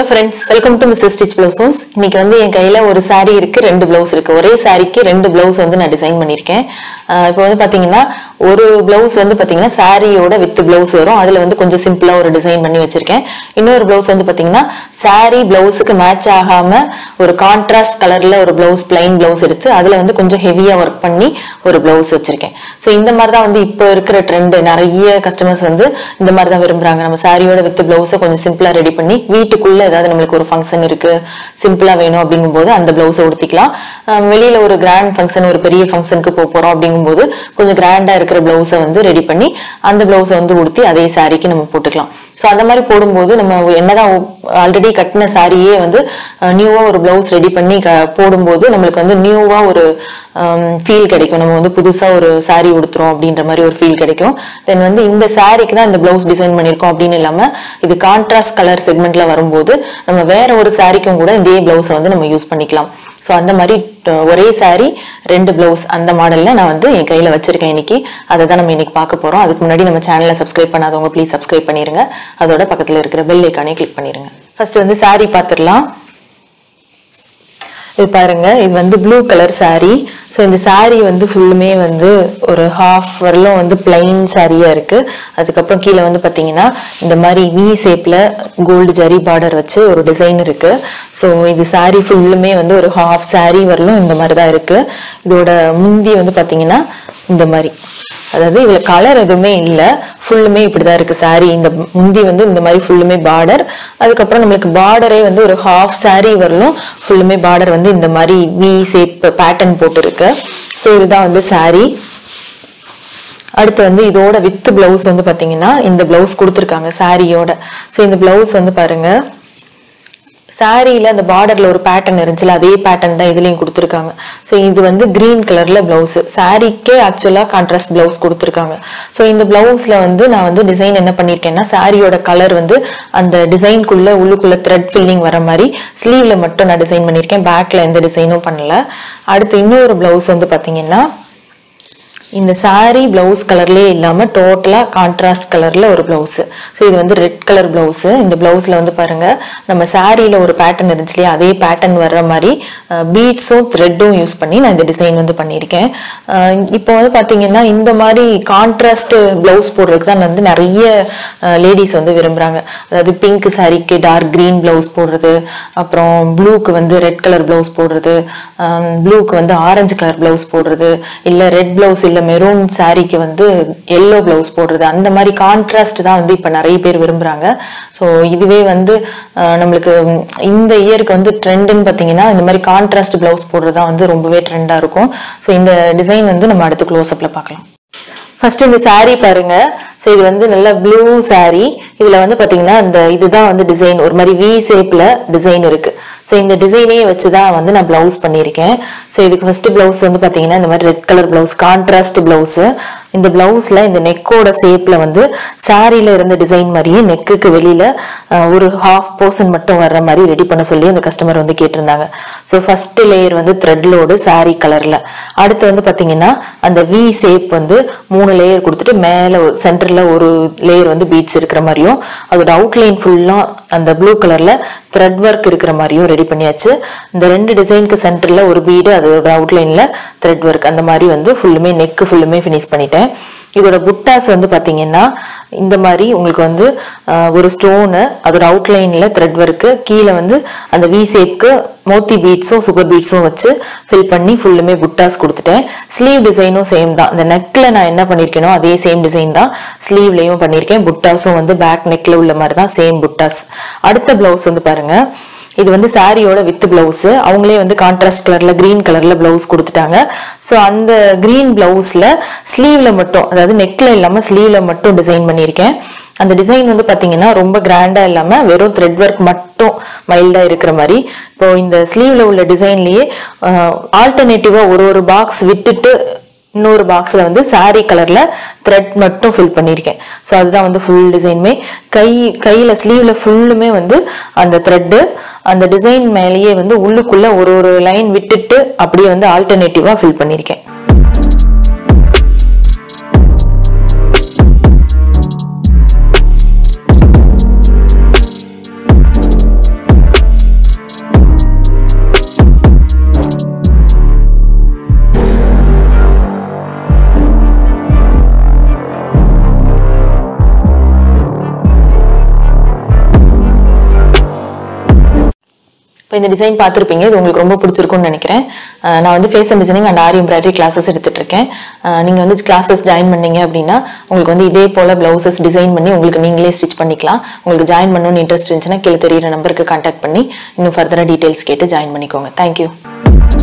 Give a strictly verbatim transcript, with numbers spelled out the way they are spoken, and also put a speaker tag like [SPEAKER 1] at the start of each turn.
[SPEAKER 1] Hello friends, welcome to Missus Stitch Blouse House. இன்னைக்கு வந்து என் கையில ஒரு saree இருக்கு, ரெண்டு blouse இருக்கு. ஒரே சாரிக்கு ரெண்டு blouse வந்து நான் டிசைன் பண்ணிருக்கேன். இப்போ வந்து பாத்தீங்கன்னா ஒரு blouse வந்து பாத்தீங்கன்னா சாரியோட வித் blouse வரும். அதுல வந்து கொஞ்சம் சிம்பிளா ஒரு டிசைன் பண்ணி வச்சிருக்கேன். இன்னொரு blouse வந்து பாத்தீங்கன்னா saree blouseக்கு மேட்ச் ஆகாம ஒரு கான்ட்ராஸ்ட் கலர்ல ஒரு blouse plain blouse எடுத்து அதுல வந்து கொஞ்சம் ஹெவியா வர்க் பண்ணி ஒரு blouse வச்சிருக்கேன். சோ இந்த மாதிரி தான் வந்து இப்போ இருக்கிற ட்ரெண்ட். நிறைய கஸ்டமர்ஸ் வந்து இந்த மாதிரி தான் விரும்புறாங்க. நம்ம சாரியோட வித் blouse கொஞ்சம் சிம்பிளா ரெடி பண்ணி வீட்டுக்குள்ள ஏதாவது நமக்கு ஒரு ஃபங்க்ஷன் இருக்கு, சிம்பிளா வேணும் அப்படிங்கும்போது அந்த பிளவுஸை உடுத்திக்கலாம். வெளியில ஒரு கிராண்ட் ஃபங்க்ஷன், ஒரு பெரிய ஃபங்க்ஷனுக்கு போக போறோம் அப்படிங்கும்போது கொஞ்சம் கிராண்டா இருக்கிற பிளவுஸை வந்து ரெடி பண்ணி அந்த பிளவுஸை வந்து உடுத்தி அதே சாரிக்கு நம்ம போட்டுக்கலாம். ஸோ அந்த மாதிரி போடும்போது நம்ம என்னதான் ஆல்ரெடி கட்டின சாரியே வந்து நியூவா ஒரு பிளவுஸ் ரெடி பண்ணி போடும்போது நம்மளுக்கு வந்து நியூவா ஒரு ஃபீல் கிடைக்கும். நம்ம வந்து புதுசா ஒரு சாரி உடுத்துறோம் அப்படின்ற மாதிரி ஒரு ஃபீல் கிடைக்கும். தென் வந்து இந்த சாரிக்கு தான் இந்த பிளவுஸ் டிசைன் பண்ணிருக்கோம் அப்படின்னு இல்லாம இது கான்ட்ராஸ்ட் கலர் செக்மெண்ட்ல வரும்போது நம்ம வேற ஒரு சாரிக்கும் கூட இதே பிளவுஸை வந்து நம்ம யூஸ் பண்ணிக்கலாம். ஸோ அந்த மாதிரி ஒரே சாரி ரெண்டு பிளவுஸ் அந்த மாடல்ல நான் வந்து என் கையில வச்சிருக்கேன் இன்னைக்கு. அதை தான் நம்ம இன்னைக்கு பார்க்க போறோம். அதுக்கு முன்னாடி நம்ம சேனலை சப்ஸ்கிரைப் பண்ணாதவங்க ப்ளீஸ் சப்ஸ்கிரைப் பண்ணிருங்க. அதோட பக்கத்துல இருக்கிற பெல் ஐக்கானே கிளிக் பண்ணிருங்க. ஃபர்ஸ்ட் வந்து சாரி பார்த்துடலாம். இது பாருங்க, இது வந்து ப்ளூ கலர் சாரி. ஸோ இந்த சாரி வந்து ஃபுல்லுமே வந்து ஒரு ஹாஃப் வரலும் வந்து பிளைன் சாரியா இருக்கு. அதுக்கப்புறம் கீழே வந்து பாத்தீங்கன்னா இந்த மாதிரி வி ஷேப்ல கோல்டு ஜரி பார்டர் வச்சு ஒரு டிசைன் இருக்கு. ஸோ இது சாரி ஃபுல்லுமே வந்து ஒரு ஹாஃப் சாரி வரலும் இந்த மாதிரி தான் இருக்கு. இதோட முந்தி வந்து பாத்தீங்கன்னா இந்த மாதிரி, அதாவது இதுல கலர் எதுவுமே இல்லை, ஃபுல்லுமே இப்படிதான் இருக்கு சாரி. இந்த முந்தி வந்து இந்த மாதிரி ஃபுல்லுமே பார்டர், அதுக்கப்புறம் நம்மளுக்கு பார்டரே வந்து ஒரு ஹாஃப் சாரி வரலும் ஃபுல்லுமே பார்டர் வந்து இந்த மாதிரி வி ஷேப் பேட்டர்ன் போட்டு இருக்கு. ஸோ இதுதான் வந்து சாரி. அடுத்து வந்து இதோட வித் பிளவுஸ் வந்து பாத்தீங்கன்னா இந்த பிளவுஸ் கொடுத்துருக்காங்க சாரியோட. ஸோ இந்த பிளவுஸ் வந்து பாருங்க, சாரியில அந்த பார்டர்ல ஒரு பேட்டர்ன் இருந்துச்சுல, அதே பேட்டர்ன் தான் இதுலயும் கொடுத்துருக்காங்க. ஸோ இது வந்து கிரீன் கலர்ல பிளவுஸ், சாரிக்கே ஆக்சுவலா கான்ட்ராஸ்ட் பிளவுஸ் கொடுத்துருக்காங்க. ஸோ இந்த பிளவுஸ்ல வந்து நான் வந்து டிசைன் என்ன பண்ணிருக்கேன்னா சாரியோட கலர் வந்து அந்த டிசைனுக்குள்ள உள்ளுக்குள்ள த்ரெட் ஃபில்லிங் வர மாதிரி ஸ்லீவ்ல மட்டும் நான் டிசைன் பண்ணிருக்கேன். பேக்ல எந்த டிசைனும் பண்ணல. அடுத்து இன்னொரு பிளவுஸ் வந்து பாத்தீங்கன்னா இந்த சாரி பிளவுஸ் கலர்லயே இல்லாம டோட்டலா கான்ட்ராஸ்ட் கலர்ல ஒரு பிளவுஸ். ஸோ இது வந்து ரெட் கலர் பிளவுஸ். இந்த பிளவுஸ்ல வந்து பாருங்க நம்ம சாரியில ஒரு பேட்டர்ன் இருந்துச்சு இல்லையா, அதே பேட்டர்ன் வர்ற மாதிரி பீட்ஸும் த்ரெட்டும் யூஸ் பண்ணி நான் இந்த டிசைன் வந்து பண்ணியிருக்கேன். இப்போ வந்து பாத்தீங்கன்னா இந்த மாதிரி கான்ட்ராஸ்ட் பிளவுஸ் போடுறதுக்கு தான் வந்து நிறைய லேடிஸ் வந்து விரும்புறாங்க. அதாவது பிங்க் சாரிக்கு டார்க் கிரீன் பிளவுஸ் போடுறது, அப்புறம் ப்ளூக்கு வந்து ரெட் கலர் பிளவுஸ் போடுறது, ப்ளூக்கு வந்து ஆரஞ்சு கலர் பிளவுஸ் போடுறது, இல்ல ரெட் பிளவுஸ் இல்ல மெரூன் சாரிக்கு வந்து எல்லோ பிளவுஸ் போடுறது, அந்த மாதிரி கான்ட்ராஸ்ட் தான் வந்து இப்ப நிறைய பேர் விரும்புறாங்க. ஸோ இதுவே வந்து நம்மளுக்கு இந்த இயருக்கு வந்து ட்ரெண்டுன்னு பாத்தீங்கன்னா இந்த மாதிரி கான்ட்ராஸ்ட் பிளவுஸ் போடுறதா வந்து ரொம்பவே ட்ரெண்டா இருக்கும். ஸோ இந்த டிசைன் வந்து நம்ம அடுத்து க்ளோஸ் அப்ல பார்க்கலாம். ஃபர்ஸ்ட் இந்த சாரி பாருங்க. ஸோ இது வந்து நல்ல ப்ளூ சாரி. இதுல வந்து பாத்தீங்கன்னா இந்த இதுதான் வந்து டிசைன், ஒரு மாதிரி வி ஷேப்ல டிசைன் இருக்கு. ஸோ இந்த டிசைனையே வச்சுதான் வந்து நான் பிளவுஸ் பண்ணியிருக்கேன். ஸோ இதுக்கு ஃபர்ஸ்ட் பிளவுஸ் வந்து பாத்தீங்கன்னா இந்த மாதிரி red colour blouse, contrast blouse. இந்த பிளவுஸ்ல இந்த நெக்கோட ஷேப்ல வந்து சாரியில இருந்த டிசைன் மாதிரியே நெக்குக்கு வெளியில ஒரு ஹாஃப் போர்ஷன் மட்டும் வர்ற மாதிரி ரெடி பண்ண சொல்லி அந்த கஸ்டமர் வந்து கேட்டிருந்தாங்க. ஸோ ஃபர்ஸ்ட் லேயர் வந்து த்ரெட் லோடு சாரி கலர்ல. அடுத்து வந்து பாத்தீங்கன்னா அந்த வி ஷேப் வந்து மூணு லேயர் கொடுத்துட்டு மேல சென்டர்ல ஒரு லேயர் வந்து பீட்ஸ் இருக்கிற மாதிரியும், அதோட அவுட்லைன் ஃபுல்லா அந்த ப்ளூ கலர்ல த்ரெட் ஒர்க் இருக்கிற மாதிரியும் ரெடி பண்ணியாச்சு. இந்த ரெண்டு டிசைனுக்கு சென்டர்ல ஒரு பீடு, அதோட அவுட்லைன்ல த்ரெட் ஒர்க், அந்த மாதிரி வந்து ஃபுல்லுமே நெக்கு ஃபுல்லுமே ஃபினிஷ் பண்ணிட்டேன். இதோட புட்டாஸ் வந்து பாத்தீங்கன்னா இந்த மாதிரி உங்களுக்கு வந்து ஒரு ஸ்டோனு, அதோட அவுட்லைன்ல த்ரெட் ஒர்க்கு, கீழே வந்து அந்த வி ஷேப்க்கு மோத்தி பீட்ஸும் சுகர் பீட்ஸும் வச்சு ஃபில் பண்ணி ஃபுல்லுமே புட்டாஸ் கொடுத்துட்டேன். ஸ்லீவ் டிசைனும் சேம் தான். இந்த நெக்ல நான் என்ன பண்ணிருக்கேனோ அதே சேம் டிசைன் தான் ஸ்லீவ்லயும் பண்ணிருக்கேன். புட்டாஸும் வந்து பேக் நெக்ல உள்ள மாதிரி தான் சேம் புட்டாஸ். அடுத்த பிளவுஸ் வந்து பாருங்க, இது வந்து சாரியோட வித் பிளவுஸ். அவங்களே வந்து கான்ட்ராஸ்ட் கலர்ல கிரீன் கலர்ல பிளவுஸ் கொடுத்துட்டாங்க. ஸோ அந்த கிரீன் பிளவுஸ்ல ஸ்லீவ்ல மட்டும், அதாவது நெக்ல இல்லாம ஸ்லீவ்ல மட்டும் டிசைன் பண்ணியிருக்கேன். அந்த டிசைன் வந்து பாத்தீங்கன்னா ரொம்ப கிராண்டா இல்லாம வெறும் த்ரெட் ஒர்க் மட்டும் மைல்டா இருக்கிற மாதிரி. இப்போ இந்த ஸ்லீவ்ல உள்ள டிசைன்லயே ஆல்டர்னேட்டிவா ஒரு ஒரு பாக்ஸ் விட்டுட்டு இன்னொரு பாக்ஸ்ல வந்து சாரி கலர்ல த்ரெட் மட்டும் ஃபில் பண்ணிருக்கேன். ஸோ அதுதான் வந்து ஃபுல் டிசைனுமே. கை கையில ஸ்லீவ்ல ஃபுல்லுமே வந்து அந்த த்ரெட்டு அந்த டிசைன் மேலேயே வந்து உள்ளுக்குள்ள ஒரு ஒரு லைன் விட்டுட்டு அப்படியே வந்து ஆல்டர்னேட்டிவா ஃபில் பண்ணிருக்கேன். இப்போ இந்த டிசைன் பார்த்துருப்பீங்க, இது உங்களுக்கு ரொம்ப பிடிச்சிருக்கும்னு நினைக்கிறேன். நான் வந்து fashion designing and aari embroidery classes எடுத்துட்டு இருக்கேன். நீங்கள் வந்து கிளாஸஸ் ஜாயின் பண்ணீங்க அப்படின்னா உங்களுக்கு வந்து இதே போல் ப்ளவுசஸ் டிசைன் பண்ணி உங்களுக்கு நீங்களே ஸ்டிச் பண்ணிக்கலாம். உங்களுக்கு ஜாயின் பண்ணணும்னு இன்ட்ரெஸ்ட் இருந்துச்சுன்னா கீழே தெரியுற நம்பருக்கு கான்டாக்ட் பண்ணி இன்னும் ஃபர்தராக டீட்டெயில்ஸ் கேட்டு ஜாயின் பண்ணிக்கோங்க. தேங்க்யூ.